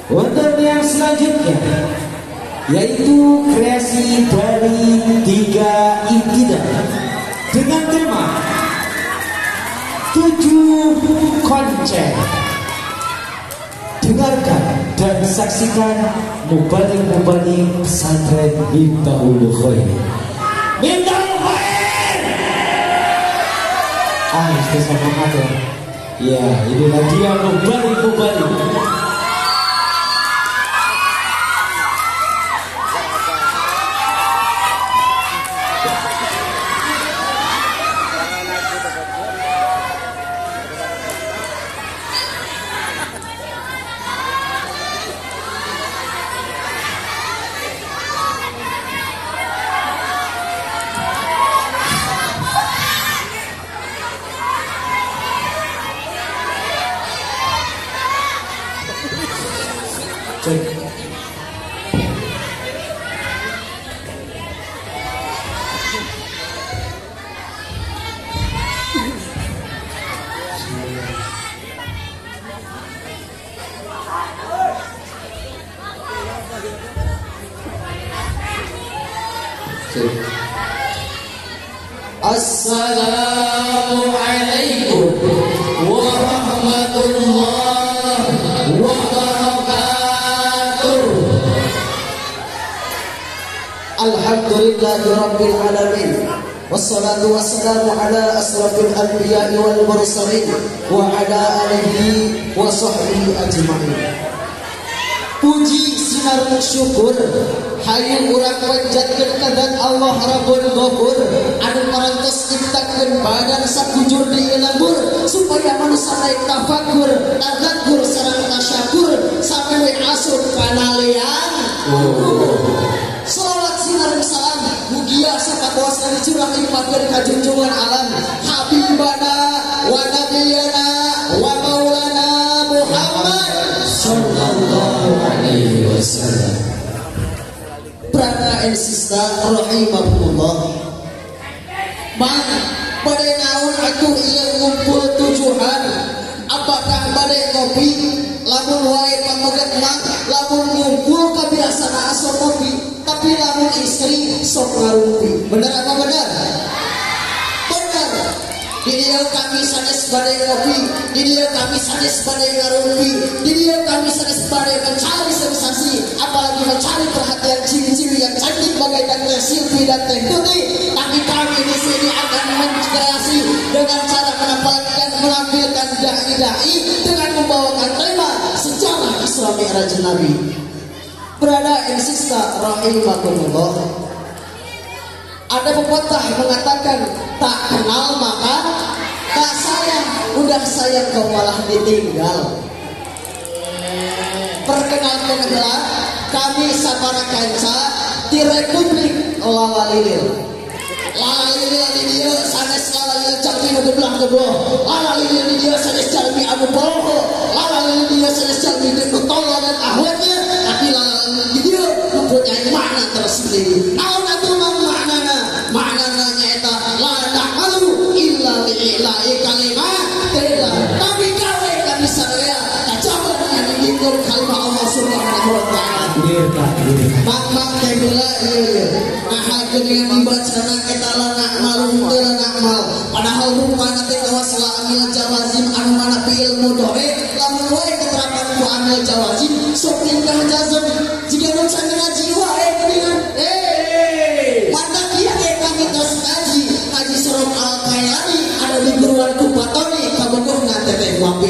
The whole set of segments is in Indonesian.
Untuk yang selanjutnya yaitu kreasi dari Tiga Ibtidah dengan tema 7 koncer. Dengarkan dan saksikan mubalik-mubalik pesantren Miftahul Khair. Miftahul Khair. Itu sama mata. Ya, inilah dia mubalik-mubalik. Assalamualaikum warahmatullahi wabarakatuh. Alhamdulillahirabbil alamin. Wassalatu wassalamu ala asrafil anbiya'i wal mursalin wa ala alihi wa sahbihi ajma'in. Puji sinarung syukur hayang urang panjatkeun kadat Allah Rabbul Ghafur anu parantos ciptakeun badan sakujur di lembur supaya manusia naik tafakur, tadakur sareng tasyakur sampai asup panalean. Salawat sinarung salam mugia sapakuasa dicurah limpahkeun ka junjungan alam Habibana wa nabiyana wa maulana Muhammad sallallahu alaihi wasallam. Brother and sister rahimahullah. Mang pada naon atuh ieu ngumpul tujuan? Apakah bade ngopi? Lamun wae pamoget mang lamun ngumpul kabiasaan asal ngopi, tapi lamun istri sok ngarumpi. Bener apa bener? Bener. Di dia kami sanes badai ngopi, di dia kami sanes badai ngarumpi, di dia kami sanes badai mencari sensasi, apalagi mencari perhatian ciri-ciri yang cantik bagai dan Silvi dan Teh Tuti. Tapi kami di sini akan menginspirasi dengan cara menampilkan dai-dai dengan membawakan tema sejarah Isra Mi'raj Nabi. Brother and sister rahimahumullah. Ada pepatah mengatakan tak kenal maka tak sayang, udah sayang kau malah ditinggal. Perkenalkan adalah kami sabara kanca di Republik Lalalilil. Lalalilil di dia sanes lalalilil jalmi nu geblah-gebloh. Lalalilil di dia sanes jalmi anu poho. Lalalilil di dia sanes jalmi nu tolol dan ahwatnya. Tapi lalalilil di dia mempunyai makna tersendiri. Naon atuh maknana? Maknana nyaeta la ta'malu illa li'ila'i kalimat tidak. Tapi gawe kami sadaya kacaban yang dibikin kalimat Allah Subhanahu wa taala. Mak teh heula ieu. Ngahakeun yang dibacana eta la na'malu teu la na'mal. Padahal rupana teh wasla amil jawazim anu mana fi ilmu doe lamun wae keterapan ku amil jawazim sok tingkah jazam jika nu can ngaji wae geuningan. Mata kieu kami tos ngaji surat Al-Kailani ada di guruan Kupatoni kabogohna teteh wapi.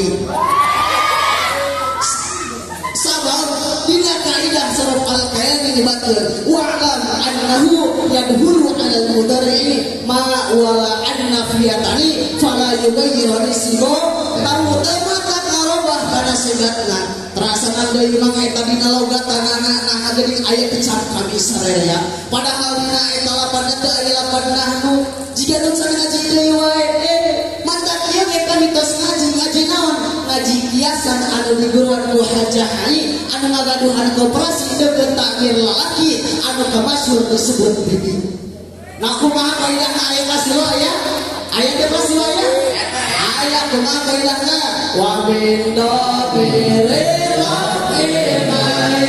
Sabab dina kaidah surat Al-Kailani dibatur wa'lam annahu yadhulu 'alal mudari'i ma wala annafiyatani fala yubayyiru risiko tamu temata karobah kana segatna terasa deui mangga eta dina logatanana nah geuning aya kecap kami saraya padahal dina eta lapan teu aya lapan nahnu jika nu can ngaji deui wae mata kieu ge kami tos ngaji naon ngaji kiasan anu diguruan ku Hajah Ali anu ngagaduhan koperasi deukeut takdir lalaki anu kamasyhur disebut bibi. Nah kumaha kaidahna aya kasilo aya? Aya teh kasilo aya? Aya kumaha kaidahna? Wa min dabiril lima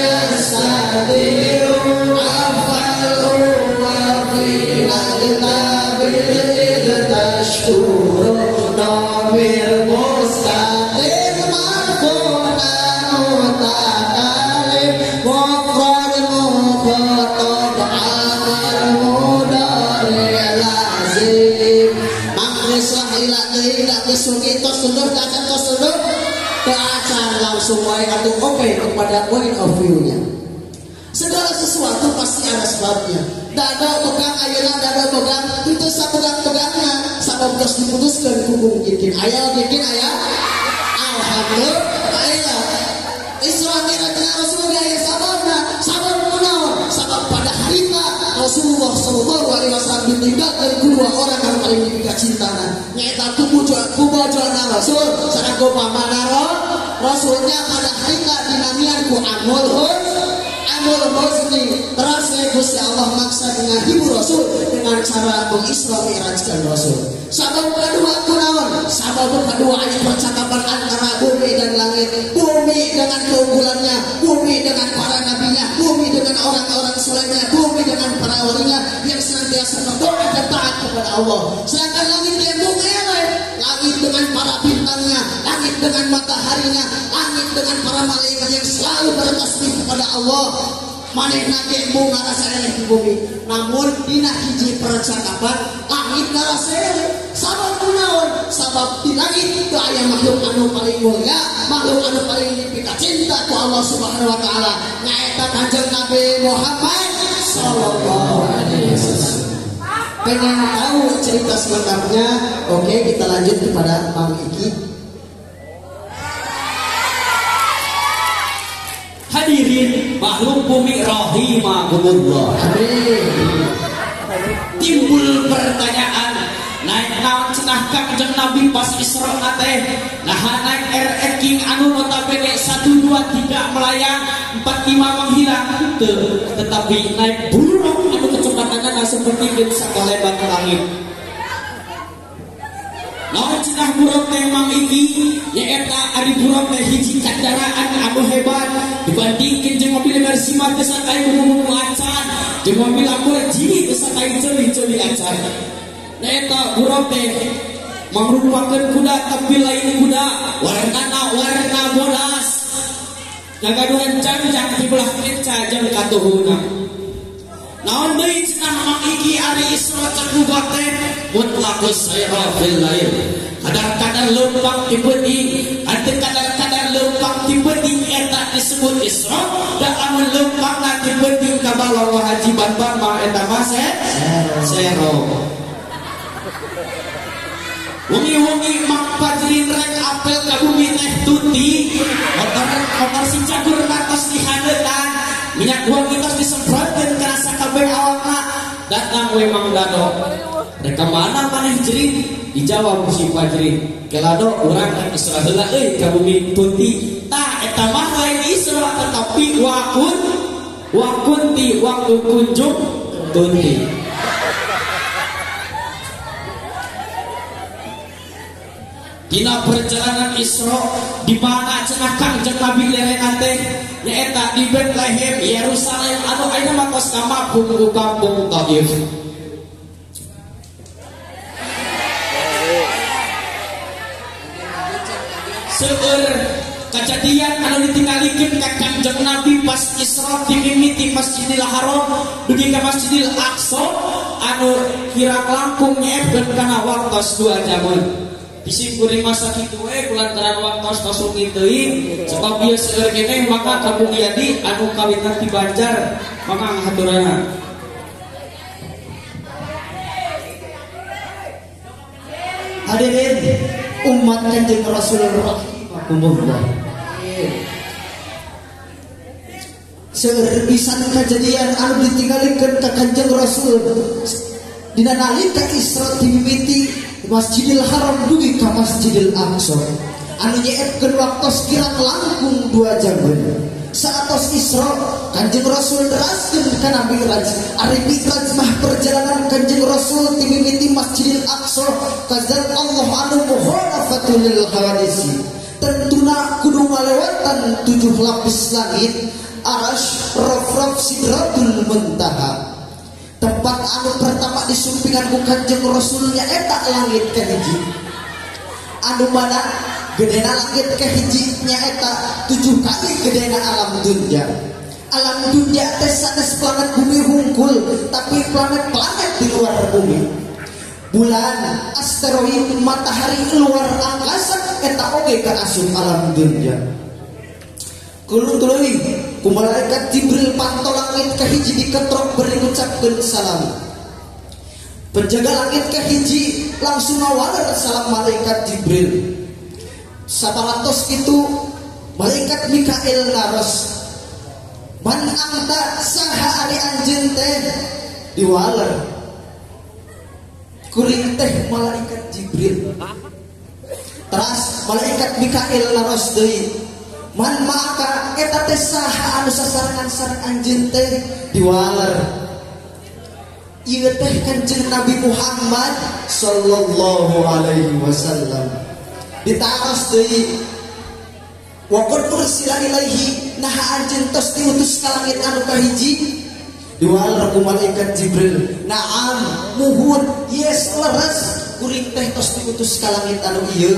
yastadiru afalu wa fina litabil tashkuru nomir mustadir makuna mutakalim mufrad mufrad amar mudari lazim makrislah ila tidak kesungi tos sundur kacan tos sundur ke acar langsung wae atau oke kepada point of view-nya. Segala sesuatu pasti ada sebabnya. Dada pegang ayeuna dada pegang itu sapegang-pegangnya sabab geus diputuskeun ku mungkin aya bikin aya alhamdulillah aya Isra Mi'raj Rasulullah aya sababna sabab kunaon sabab pada harita Rasulullah sallallahu alaihi wasallam ditinggalkan kedua orang yang paling dipika cintana nyaeta kubojona Rasul sareng pamana Rasulnya pada harita dinamian ku amul husni terus Gusti Allah maksa dengan hibur Rasul dengan cara mengisra mi'rajkan Rasul. Sabab kedua kunaon? Sabab kedua ayat percakapan antara bumi dan langit, bumi dengan keunggulannya, bumi dengan para nabinya, bumi dengan orang-orang solehnya, bumi dengan para walinya yang senantiasa berdoa dan taat kepada Allah. Sedangkan langit yang bumi langit dengan para bintangnya, langit dengan mataharinya, langit dengan para malaikat yang selalu bertasbih kepada Allah. Maneh nage mu ngarasa eleh di bumi, namun dina hiji percakapan langit ngarasa eleh. Sabab kunaon? Sabab di langit itu aya makhluk anu paling mulia, makhluk anu paling dipika cinta ku Allah Subhanahu wa taala, nyaeta Kanjeng Nabi Muhammad sallallahu alaihi wasallam. Pengen tahu cerita selengkapnya? Oke, kita lanjut kepada Mang Iki. Hadirin makhluk bumi rahimahumullah. Timbul pertanyaan, naik naon cenah Kanjeng Nabi pas Isra teh? Nah naik RX anu notabene 1 2 3 melayang 4 5 menghilang tetapi naik burung anu kecepatanna seperti geus sakalebat langit. Naon cenah burung teh Mang Iki nyaeta ari burung teh hiji kendaraan anu hebat dibandingkeun jeung mobil Mercedes teh sakai kudu acan jeung mobil Lamborghini teh sakai ceuli-ceuli acan. Nyaeta burung teh mangrupakeun kuda tapi lain kuda warnana warna bodas ngagaduhan janjang di belah kenca jeung katuhuna. Naon deui cenah Mang Iki ari Isra kabubat teh mutlaqus sayra fil lail. Kadar-kadar leumpang ti beuting, ante kadar-kadar leumpang ti beuting eta disebut Isra, da anu leumpangna ti beuting ka bawah haji Bambang mah eta mah sero. Wengi-wengi Mang Fajrin rek apel ka bumi teh tuti, motor si cagur tos dihandeutan, minyak wangi tos disemprotkeun kana sakabeh awakna. Datang we Mang Dado. Reka mana maneh Jering? Dijawab si Fajrin. Kelado urang rek Isra heula euy ka bumi tuti. Tah eta mah lain Isra tetapi wakunti waktu kunjung tuti. Dina perjalanan Isra di mana cenah Kanjeng Nabi lerengan teh nyaeta di Bethlehem Yerusalem anu ayeuna mah tos kamapung ku kampung Taif. Seueur kejadian anu ditinggalikeun ka Kanjeng Nabi pas Isra dimimiti Masjidil Haram dugi ka Masjidil Aqsa anu kirang langkung nyeepkeun kana waktos 2 jaman. Bisi kuring masa kitu we kulantaran waktos tos ngiteuin sebab ieu seueur keneh maka Kabung Yadi anu kawitan ti Banjar maka ngahaturana. Hadirin umat Kanjeng Rasulullah rahimahumullah. Seueur pisan kejadian anu ditinggalikeun ka Kanjeng Rasul dina nalika Isra dimimiti Masjidil Haram dugi ka Masjidil Aqsa anu nyeepkeun waktos kirang langkung 2 jam. Saatos Isra Kanjeng Rasul deraskeun kana Mi'raj. Ari Mi'raj mah perjalanan Kanjeng Rasul ti mimiti Masjidil Aqsa ka zat Allah anu mukhalafatul lil hawadisi. Tentuna kudu ngalewat lewatan 7 lapis langit, Arash, Raf-Raf, Sidratul Muntaha. Tempat anu pertama disumpingan ku Kanjeng Rasulnya eta langit kahiji. Anu mana gedena langit kahijinya eta 7 kali gedena alam dunya. Alam dunya teh sanes planet bumi hungkul, tapi planet-planet di luar bumi. Bulan, asteroid, matahari luar angkasa eta oge kaasup alam dunya. Kulun-tuluy ku malaikat Jibril pantau langit kahiji diketrok beri ngucapkeun salam. Penjaga langit kahiji langsung ngawaler salam malaikat Jibril. Saparantos itu malaikat Mikail ngaros, man anta saha ari anjeun teh diwaler. Kuring teh malaikat Jibril. Teras malaikat Mikail ngaros deui, man maka eta teh saha anu sasarangan anjeun teh diwaler. Ieu teh Kanjeng Nabi Muhammad sallallahu alaihi wasallam. Ditaros deui, wa qad ursila ilaihi, nah anjeun tos diutus ka langit anu kahiji. Diwaler ku malaikat Jibril, naam muhun, yes leres, kuring teh tos diutus ka langit anu ieu.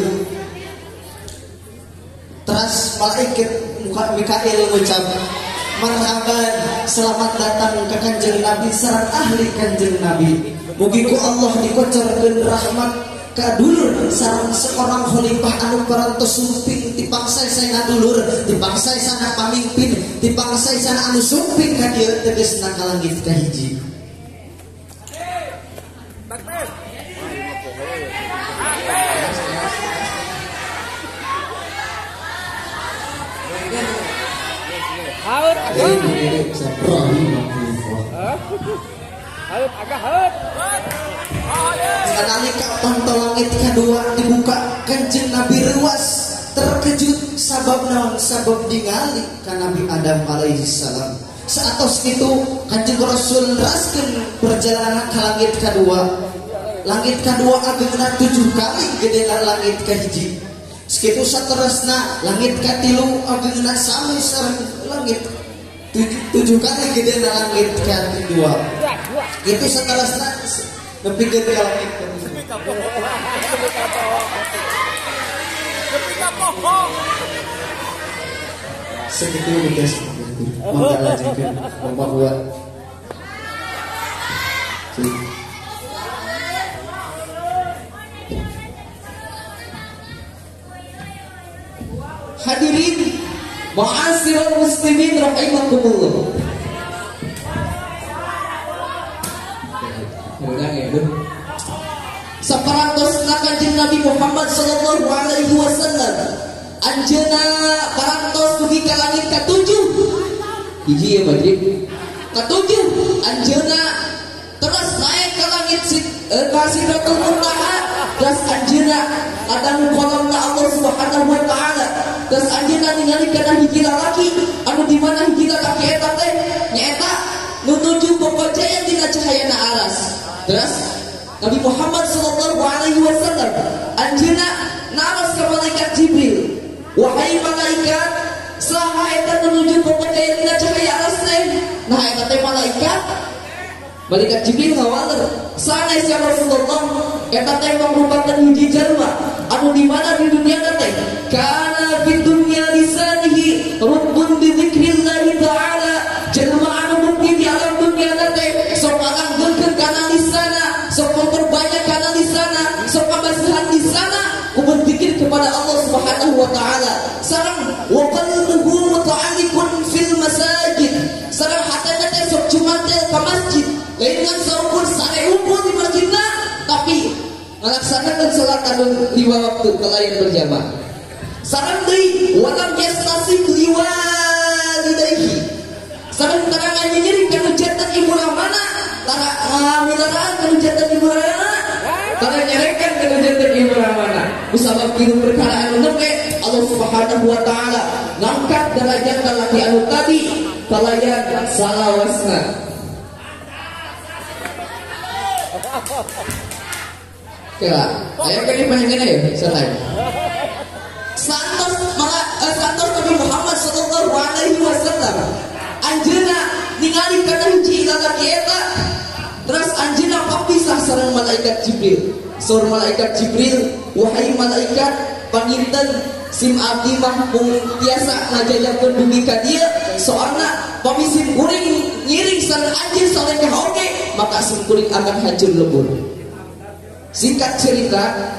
Teras malaikat Mikail ngucap, marhaban, selamat datang ke Kanjeng Nabi sareng ahli Kanjeng Nabi. Mugi ku Allah dikocorkeun rahmat ka dulur sareng seorang khalifah anu parantos sumping ti pangsaesana dulur, ti pangsaesana pamimpin, ti pangsaesana anu sumping ka dieu tegasna ka langit kahiji. Haut agak. Haut agak haut. Nalika pantau langit kedua dibuka, Kanjeng Nabi ruas terkejut sabab naon, sabab ningali ka Nabi Adam alaihi salam. Saatos itu Kanjeng Rasul raskeun perjalanan ke langit kedua. Langit kedua ageuna 7 kali gedena langit kahiji. Sekitu saterusna langit katilu ageuna sami sareng langit 7 kali gedena langit kedua. Itu saterusna nepi ke langit segitu guys. Mangga lanjutkeun Bapak buat. Hadirin ma'asyiral muslimin rahimakumullah. Saparantosna Kanjeng Nabi Muhammad sallallahu alaihi wasallam anjeunna parantos dugi ka langit ka-7. Hiji ya Badri. Ka-7 anjeunna terus naik ke langit ka Sidratul Muntaha, terus anjeunna kadang kolomna Allah Subhanahu wa taala. Terus anjeunna ningali kana hiji lalaki anu di mana hiji lalaki eta teh nyaeta nutuju pokok jaya dina cahayana aras. Terus Nabi Muhammad sallallahu alaihi wasallam anjeunna naros ka malaikat Jibril, wahai malaikat, saha eta nuju pokok jaya dina cahaya aras teh? Nah eta teh malaikat Jibril ngawaler, sanes ya Rasulullah, eta teh merupakan hiji jalma anu di mana di dunia teh kana fid dunya lisanihi rubbun bi dzikrillah taala, jalma anu mungkin di alam dunia teh sok nganggeun kana lisana, sok memperbanyak kana lisana, sok kebasihan lisana kubur zikir kepada Allah Subhanahu wa taala. Sareng wa qalbuhu muta'alliqun fil masajid, sareng hatena teh sok cumantel ka masjid, lain ngan saukur sare umpul di masjidna, tapi melaksanakan salat anu 5 waktu kalayan berjamaah. Sareng deui walam yastasib liwalidayhi, sareng tarangan nyeri kana jantan ibu mana milaraan kana jantan ibu mana, tarangan nyerekan kana jantan ibu mana. Kusabab kieu perkara anu nembe Allah Subhanahu wa taala ngangkat derajat lalaki anu tadi kalayan salawasna. Kela, ayo kini panjangnya ya, selesai. Santos Nabi Muhammad malaikat Jibril. Saur malaikat Jibril, wahai malaikat panginten sim abdi mah mung tiasa ngajajakeun dugi ka dieu soalna pamisim kuring ngiring sareng anjeun salengkeh oge maka sim kuring akan hancur lebur. Singkat cerita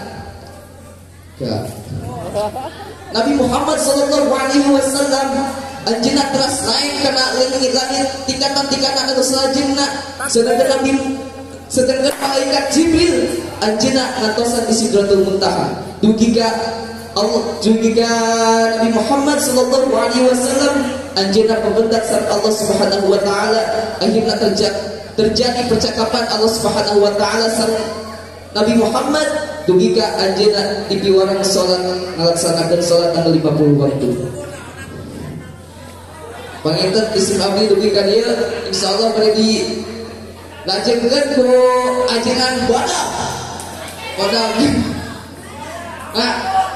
Nabi Muhammad sallallahu alaihi wasallam anjeunna teras naik kana langit tingkatan-tingkatan anu salajengna sedangkan malaikat Jibril anjeunna ngantosan di Sidratul Muntaha dugi ka Nabi Muhammad sallallahu alaihi wasallam anjeunna pembentak sareng Allah Subhanahu wa taala akhirna terjadi percakapan Allah Subhanahu wa taala sareng Nabi Muhammad dugi ka anjeunna di piwarang salat ngalaksanakeun salat anu 50 waktu. Panginten isim abdi dugi ka dieu insyaallah bari di lajengkeun ku ajengan badak. Nah,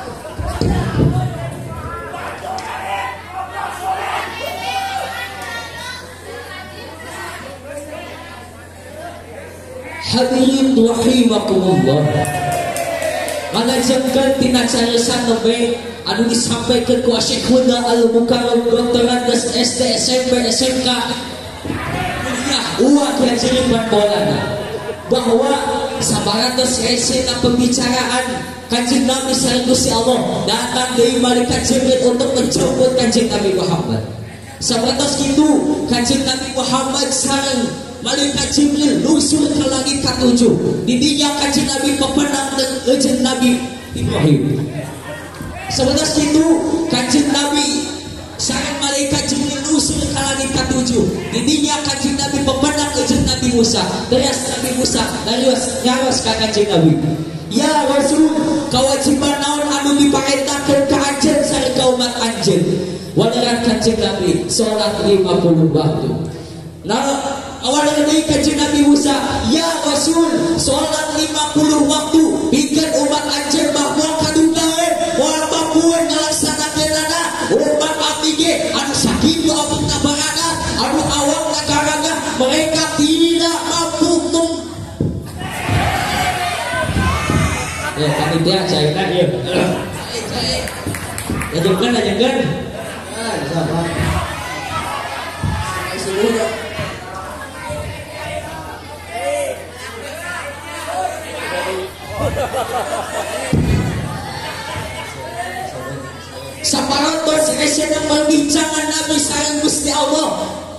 hadirin rahimakumullah, ngalajengkeun tina carisan nembe anu disampaikan ku Syekh Huda Al-Mukarram Doktoran SD SMP SMK kuliah uang diajarikan bolana bahwa sabaratos resena pembicaraan Kanjeng Nabi sareng Gusti Allah datang dari malaikat Jibril untuk menjemput Kanjeng Nabi Muhammad. Sabaratos kitu Kanjeng Nabi Muhammad sareng malaikat Jibril lusul ke langit ke-7. Didinya Kanjeng Nabi pepenang dan ejen Nabi Ibrahim. Sabaratos kitu Kanjeng Nabi sareng malaikat Jibril lusul ke langit ke-7. Didinya Kanjeng Nabi pepenang ejen Nabi Musa. Terus Nabi Musa nyaros ka Kanjeng Nabi. Ya Rasul, kewajiban naon anu dipaetakeun ka anjeun sareng ka umat anjeun. Wadaran Kanjeng Nabi salat 50 waktu. Nah, awal dari Kanjeng Nabi Musa, ya Rasul, salat 50 waktu bikin umat anjeun bahwa kadugaeun moal bapueun ngalaksanakeunana umat abdi ge anu sakitu abutna barana anu awakna karanga mereka tidak mampu ya panitia cairkan ya. Ajakan. Sama. Saparantos esena perbincangan Nabi sareng Gusti Allah.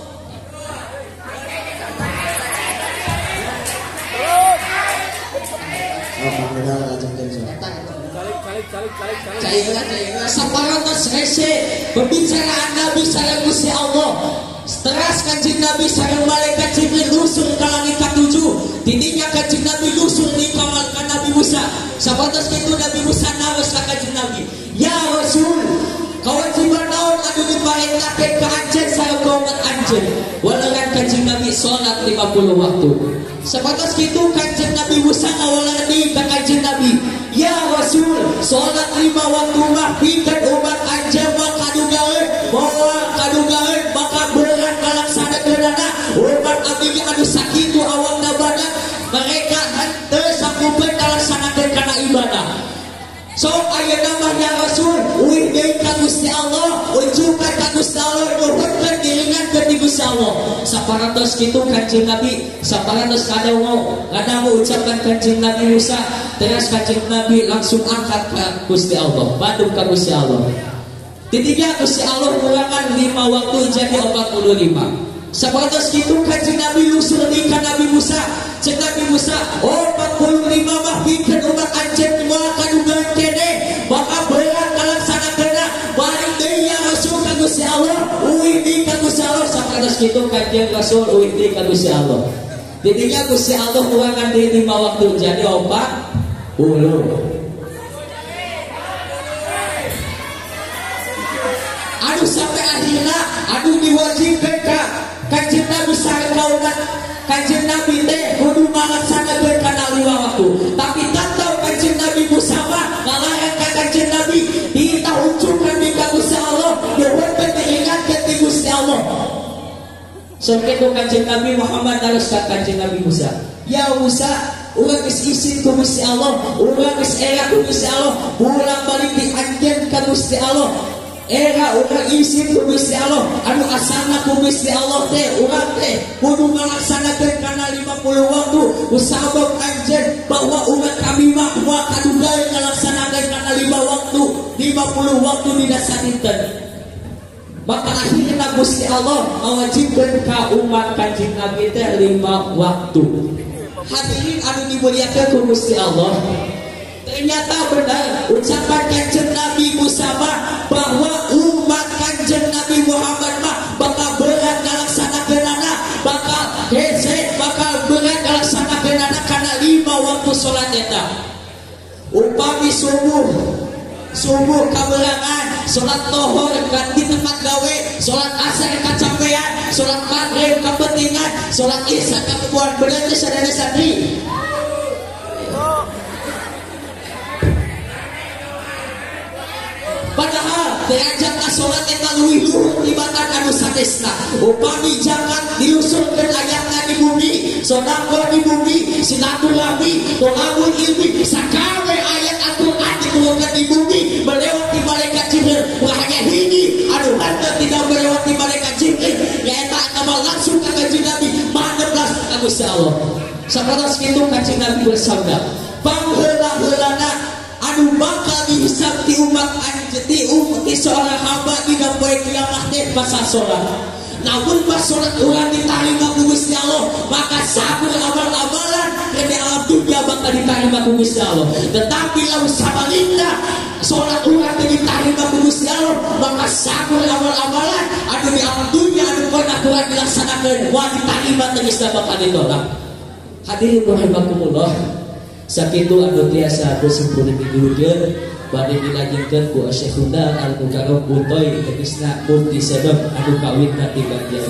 Saparantos ese pembicaraan Nabi sareng Gusti Allah. Teras Kanjeng Nabi sareng malaikat Jibril lusul ka langit ke-7. Didinya Kanjeng Nabi lusul di kamar ka Nabi Musa. Saparantos kitu Nabi Musa naros ka Kanjeng Nabi. Ya Rasul, kewajiban naon anu dipaetakeun ka anjeun sareng ka umat anjeun. Walaran Kanjeng Nabi salat 50 waktu. Saparantos kitu Kanjeng Nabi Musa ngawalani ka Kanjeng Nabi. Ya Rasul, salat 5 waktu mah bikin umat anjeun mah kadugaeun, moal kadugaeun maka berat kalaksanakeunana umat abdi anu sakitu awakna badan mereka henteu sakupeun kalaksanakeun kana ibadah. Sok ayeuna mah ya Rasul, uih deui ka Gusti Allah, ujukan ka Gusti Allah, nuhunkeun diringankeun di Gusti Allah. Saparantos kitu Kanjeng Nabi, saparantos ngadamu ucapan Kanjeng Nabi Musa, terus Kanjeng Nabi langsung angkat ka Gusti Allah, bandung ka Gusti Allah. Tidinya Gusti Allah kurangan 5 waktu jadi 45. Saparantos kitu Kanjeng Nabi lusul di ka Nabi Musa. Cek Nabi Musa, 45 mah bikin umat anjeun moal kadugaeun kene, maka berat kalaksanakeunna balik deui ya Rasul ka Gusti Allah, uih di ka Gusti Allah. Saparantos kitu Kanjeng Rasul uih di ka Gusti Allah. Didinya Gusti Allah kurangan di 5 waktu jadi 40. Anu sampai akhirnya anu diwajibkeun ka Kanjeng Nabi sareng kaumat Kanjeng Nabi teh kudu ngalaksanakeun kana 5 waktu. Tapi tantau Kanjeng Nabi Musa mah ngalarang ka Kanjeng Nabi ditahunjukkeun di ka Gusti Allah, nuhunkeun diingatkeun di Gusti Allah. Sok kitu Kanjeng Nabi Muhammad harus ka Kanjeng Nabi Musa. Ya Musa, urang geus isin ku Gusti Allah, urang geus era ku Gusti Allah, pulang balik dianjeun ka Gusti Allah. Era urang isin ku Gusti Allah, anu asalna ku Gusti Allah teh urang teh kudu ngalaksanakeun kana 50 waktu usabab anjeun bahwa urang kami mah kadugaeun ngalaksanakeun kana 5 waktu 50 waktu di dasar dinten. Maka akhirnya Gusti Allah mewajibkan ka umat Kanjeng Nabi teh 5 waktu. Hadirin anu dimuliakeun ku Gusti Allah, ternyata benar ucapan Kanjeng Nabi Musa bahwa umat Kanjeng Nabi Muhammad bakal berat ngalaksanakeunana, bakal hese, bakal berat ngalaksanakeunana kana 5 waktu salat eta. Upami subuh kaberangan, salat tohor di tempat gawe, salat asar kacapean, salat maghrib kepentingan, salat isya kapuan, bener teh sadaya santri. Padahal derajat salat eta leuwih luhur tibatan anu sanesna. Upami jangan diusulkeun ayatna di bumi, sedangkan di bumi silaturahmi, tolabul ilmi, sakawe ayat Al-Qur'an dikeluarkan di bumi melewati malaikat Jibril. Hanya hiji anu henteu tidak melewati malaikat Jibril, nyaeta atamal langsung ka Kanjeng Nabi maneblas ka Gusti Allah. Sapatos kitu Kanjeng Nabi bersabda, "Pangheula-heulana anu bakal dihisab di umat di seorang hamba dina poe kiamat teh pasal salat. Namun pas salat urang ditarima ku Gusti Allah, maka sakur amal-amalan di alam dunia bakal ditarima ku Gusti Allah. Tetapi lamun sabalikna salat urang teh ditarima ku Gusti Allah, maka sakur amal-amalan anu di alam dunia anu pernah urang dilaksanakeun wa ditarima teh geus bakal ditolak." Hadirin rahimakumullah, sakitu anu tiasa bersimpul minggueun bade dilanjutkeun ku Syekh Hunda Al-Mukarram Butoy tegasna mufti sedep anu kawitna di Banjar.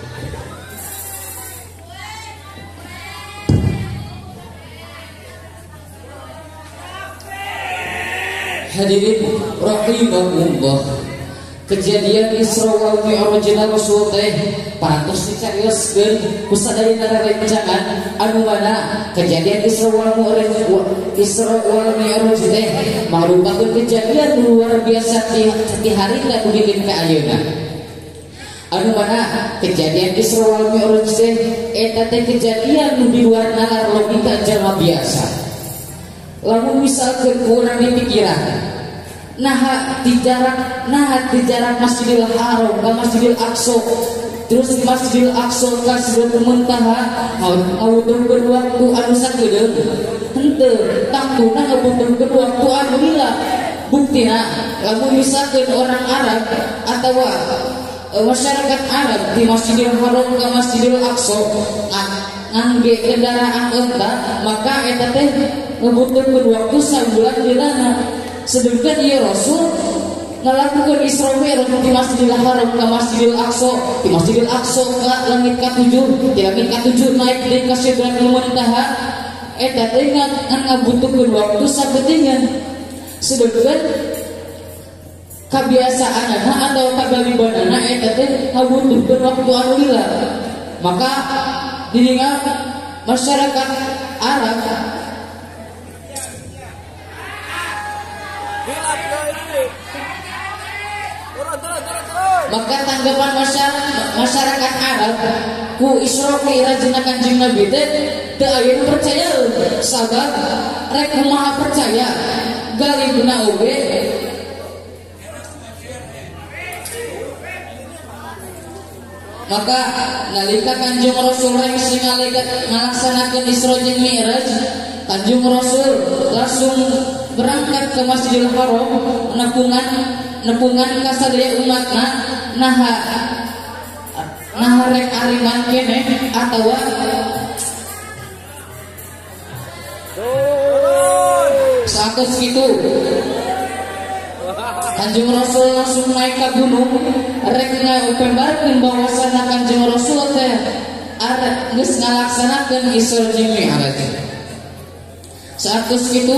Hadirin rahimakumullah, kejadian Isra wal Mi'raj Rasul teh parantos dicarioskeun ku sadayana rerencangan anu mana kejadian Isra wal Mi'raj teh marupakeun kejadian luar biasa ti harina nu dilin ka ayeuna. Anu mana kejadian Isra wal Mi'raj teh eta teh kejadian nu di luar nalar logika jalma biasa. Lamun misalkeun urang dipikiran nah di jarak Masjidil Haram ke Masjidil Aqsa, terus di Masjidil Aqsa ka Sidratul Muntaha ngabutuhkeun waktu anu sakedeung henteu tangtuna ngabutuhkeun waktu anu lila. Buktina lamun misalkeun orang Arab atawa masyarakat Arab di Masjidil Haram ke Masjidil Aqsa ngangge kendaraan onta, maka eta teh ngabutuhkeun waktu sabulan lilana. Sedangkan ieu Rasul ngalakukeun Isra Mi'raj di Masjidil Haram ka Masjidil Aqsa, di Masjidil Aqsa ka langit ka-7, di langit ka-7 naik deui ka Sidratul Muntaha, eta teh ngabutuhkeun waktu sabetingan. Sedangkan kabiasaanna atau kagalibanana eta teh ngabutuhkeun waktu anu lila. Maka diningal masyarakat Arab maka tanggapan masyarakat Arab ku Isra Mi'raj Kanjeng Nabi teh teu aya percaya sabab rek kumaha percaya galibna oge maka nalika Kanjeng Rasul sing ngalaksanakeun Isra jeung Mi'raj, Kanjeng Rasul langsung berangkat ke Masjidil Haram nepungan ka sadaya umatna nah rek ariman keneh atawa saat kitu Kanjeng Rasul langsung naik ke gunung rek ngapembarkeun bahwasanna Kanjeng Rasul teh geus ngalaksanakeun Isra jeung Mi'raj. Saat kitu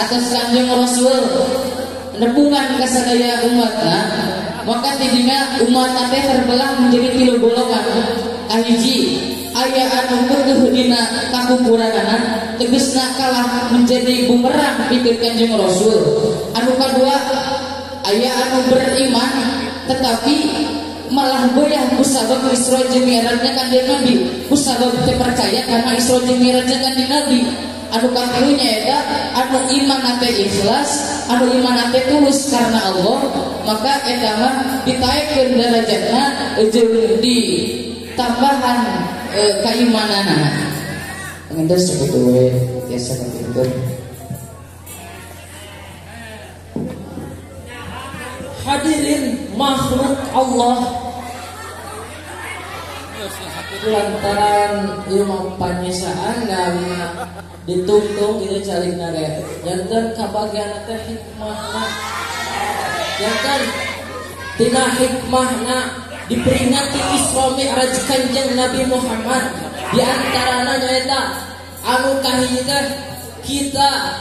atas Kanjeng Rasul nepungan kasadaya umatna, maka tidinya umat teh terbelah menjadi 3 golongan. Kahiji aya anu beueuh dina kakumpulananan tegasna kalah menjadi bumerang pikeun Kanjeng Rasul. Anu kadua aya anu beriman tetapi malah goyah kusabab Isra jeung Mi'rajna Kanjeng Nabi, kusabab teu percaya karena Isra jeung Mi'rajna Kanjeng Nabi. Anu katilunya eta anu iman teh ikhlas, anu iman teh tulus karena Allah, maka eta mah ditaekeun derajatna jeung di tambahan keimananna. Ngendes sebetulnya biasa begitu. Hadirin makhluk Allah, lantaran ilmu panyesaan dan ditungtung gitu calik nare jantan kabagian teh hikmahna jantan tina hikmahna diperingati Isra Mi'raj Kanjeng Nabi Muhammad diantaranya nyaeta anu kahiji teh kita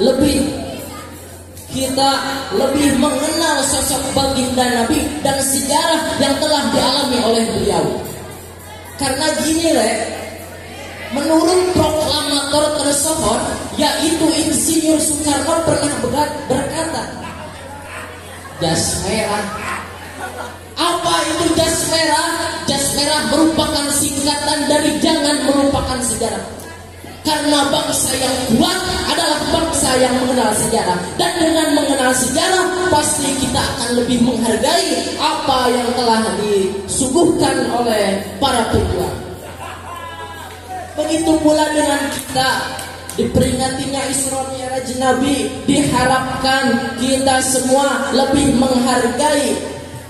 lebih mengenal sosok baginda Nabi dan sejarah yang telah dialami oleh beliau. Karena gini menurut proklamator tersohor yaitu Insinyur Soekarno pernah berkata, jas merah. Apa itu jas merah? Jas merah merupakan singkatan dari jangan melupakan sejarah. Karena bangsa yang kuat adalah bangsa yang mengenal sejarah. Dan dengan mengenal sejarah pasti kita akan lebih menghargai apa yang telah disuguhkan oleh para pejuang. Begitu pula dengan kita diperingatinya Isra Mi'raj Nabi, diharapkan kita semua lebih menghargai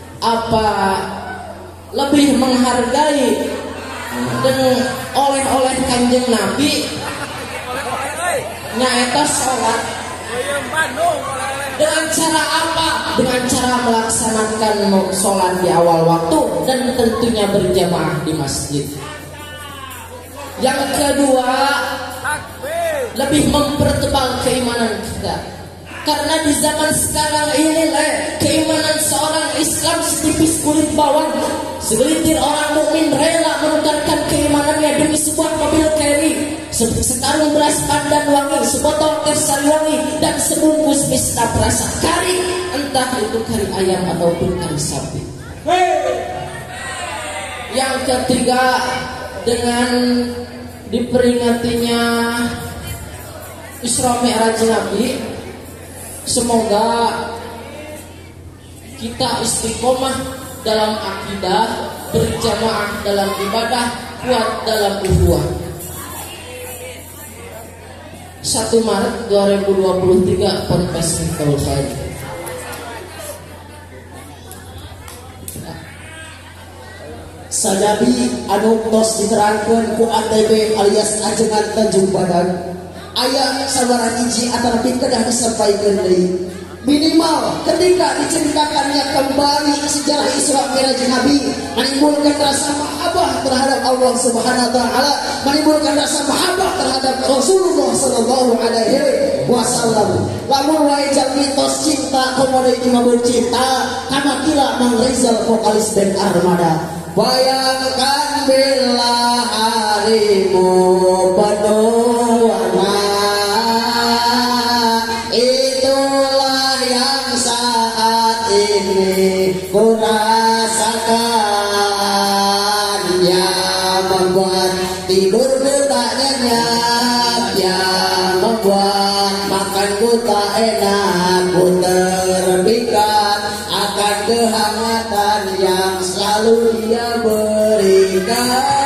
dan oleh Kanjeng Nabi nyaeta sholat. Dengan cara apa? Dengan cara melaksanakan sholat di awal waktu dan tentunya berjamaah di masjid. Yang kedua, lebih mempertebal keimanan kita. Karena di zaman sekarang ini keimanan seorang Islam setipis kulit bawang. Segelintir orang mukmin rela menukarkan keimanannya demi sebuah mobil carry, sekarung beras pandan wangi, sebotol teh sari wangi, dan sebungkus misna perasa kari, entah itu kari ayam ataupun kari sapi. Yang ketiga, dengan diperingatinya Isra Mi'raj Nabi, semoga kita istiqomah dalam akidah, berjamaah dalam ibadah, kuat dalam ukhuwah. 1 Maret 2023 Ponpes Miftahul Khair. Sadabi anu tos diterangkeun ku ATB alias Ajengan Tanjung Badan. Aya sabaraha hiji ataupun kedah disampaikan deui. Minimal ketika diceritakannya kembali sejarah Isra Mi'raj Nabi, menimbulkan rasa mahabbah terhadap Allah Subhanahu wa taala, menimbulkan rasa mahabbah terhadap Rasulullah sallallahu alaihi wasallam. Lamun wae jalmi tos cinta komodo ieu mah cinta kana kila Mang Rizal vokalis band Armada. Bayangkan bila harimu penuh warna, itulah yang saat ini ku rasakan, yang membuat tidur tak nyenyak, yang membuat makanku tak enak, ku terpikat akan kehangatan yang selalu dia berikan.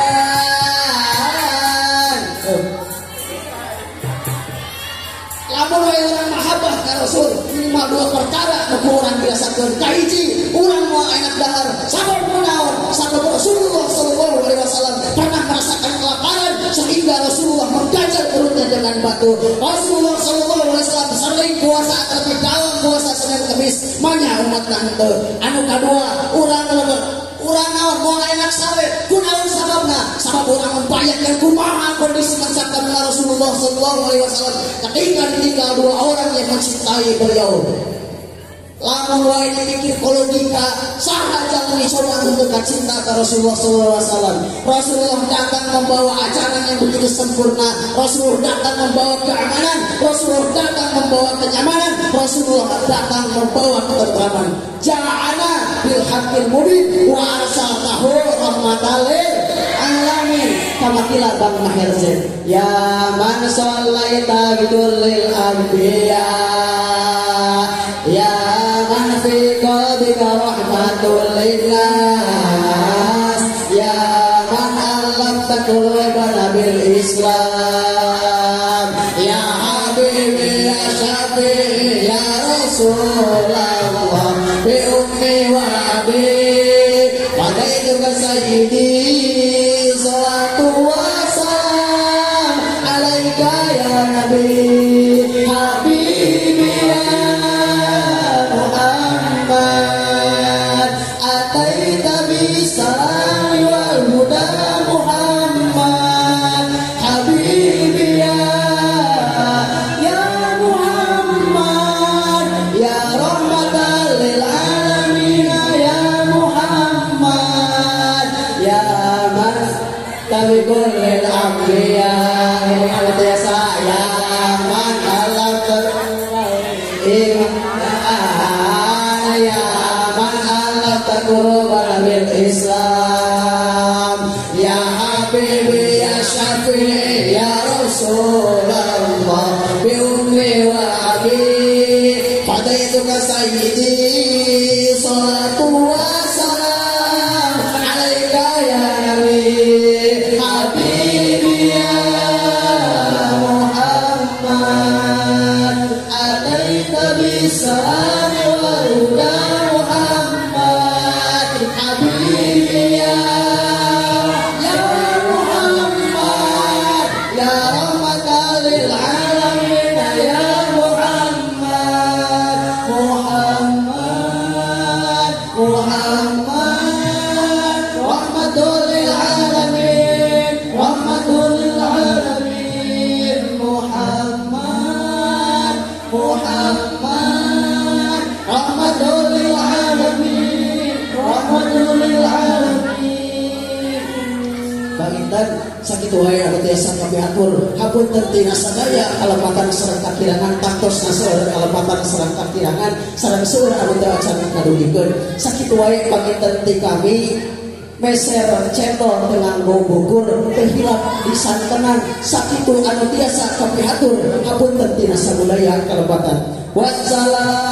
Lamun wae urang mahabbah ka Rasul, minimal 2 perkara nu urang biasakeun. Kahiji, urang moal enak dahar, sabab kunaon? Sabab Rasulullah sallallahu alaihi wasallam pernah merasakan kelaparan sehingga Rasulullah menggajar perutnya dengan batu. Rasulullah sallallahu alaihi wasallam sering puasa tapi dalam puasa Senin Kamis manya umatna henteu. Anu kadua, urang naon moal enak sawe, kunaon sababna? Sabab orang membayangkan kumaha kondisi masyarakat Rasulullah Sallallahu Alaihi Wasallam ketika ditinggal dua orang yang mencintai beliau. Lamun wae dipikir logika sahaja mencoba untuk cinta ke Rasulullah SAW. Rasulullah datang membawa ajaran yang begitu sempurna. Rasulullah datang membawa keamanan. Rasulullah datang membawa kenyamanan. Rasulullah datang membawa ketentraman. Ja'ana bil haqqil mubin wa arsaltahu rahmatan lil alamin. Kama kila Bang Mahir Zain. Ya man sallaita bidullil anbiya. Ya man fi qalbika rahmatul linnas. Ya man alafta qulubana bil Islam. Ya Habibi ya Syafi'i ya Rasulullah bi ummi wa abi fadaituka sayyidi salatu wassalam alaika ya Nabi Habibi ya Muhammad ataita bisalam wal huda Muhammad Habibi ya Muhammad ya rahmatan lil alamin ya Muhammad ya man tabiqul lil anbiya ya man alam ya man alam taqurban bil Islam ya Habibi ya Syafi'i ya Rasulullah bi ummi wa abi fadaituka sayyidi salatu wassalam alaika ya Nabi Habibi ya Muhammad ataita bisalam wal huda Muhammad Habibi ya Muhammad ya rahmatan lil alamin ya Muhammad rahmatul lil alamin rahmatul lil alamin Muhammad rahmatul lil alamin rahmatul lil alamin. Bagintan sakit wae anu tiasa kapiatur hapunten tina sadaya kalepatan sareng kakirangan taktos naseur kalepatan sareng kakirangan sareng seueur anu teu acan kadugikeun sakit wae bagintan ti kami meser cendol dengan bukur tehilap disantenan sakitu anu tiasa kapiatur hapunten tina sadaya kalepatan wassalam